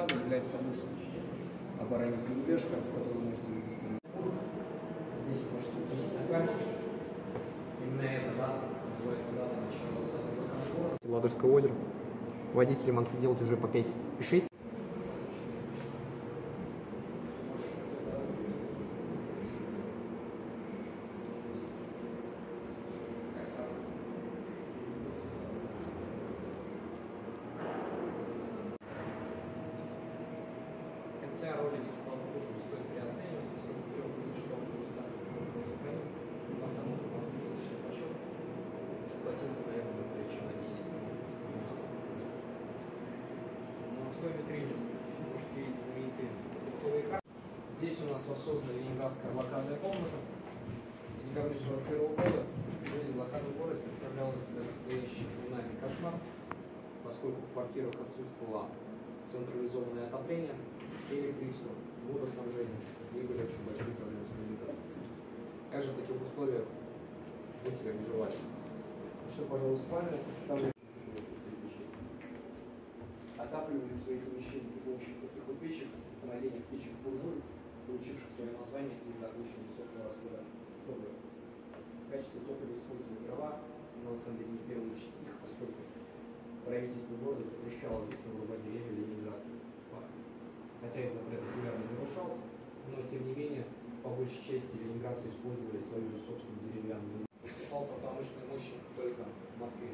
эстрады является собой оборонительная рубеж, который можно видеть. Здесь можете увидеть на карте. Именно эта дата называется дата начала восстания Лаканского. Ладожское озеро. Водители могли делать уже по 5 и 6. Хотя роль этих скал тоже стоит переоценивать, поскольку первый вызов, что он уже сам на самом оптимистичный расчет хватило бы, наверное, более чем на 10 минут. Но в той витрине вы можете видеть знаменитые продуктовые карты. Здесь у нас воссоздана ленинградская блокадная комната. В декабре 1941 года в жизни блокадной города представляла себя настоящий криминальный кошмар, поскольку в квартирах отсутствовало централизованное отопление, электричество, водоснабжение, не были очень большие проблемы с коммуникацией. Как же в таких условиях жители выживали? Что, пожалуй, спальня представляет. Отапливали свои помещения при помощи таких вот печек, самодельных печек буржуй, получивших свое название из-за очень высокого расхода топлива. В качестве топлива использовали дрова, но на самом деле не в первую очередь их, поскольку правительство города запрещало вырубать деревья в Ленинградских парках. Хотя этот запрет регулярно нарушался, но тем не менее, по большей части ленинградцы использовали свою же собственную деревянную. Уступал по промышленной мощи только в Москве.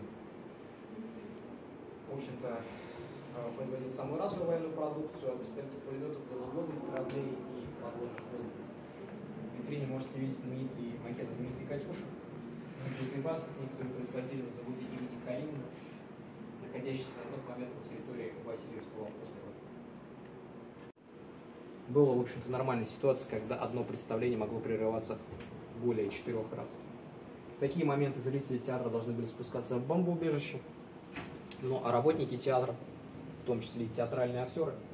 В общем-то, производил самую разную военную продукцию, от пистолетов, пулеметов до надводных кораблей и подводных лодок. В витрине можете видеть знаменитый макет знаменитой «Катюши». Боеприпасы к ней, которые производили на заводе имени Калинина, находящийся на тот момент на территории Васильевского острова. Была, в общем-то, нормальная ситуация, когда одно представление могло прерываться более 4 раз. В такие моменты зрители театра должны были спускаться в бомбоубежище, ну а работники театра, в том числе и театральные актеры,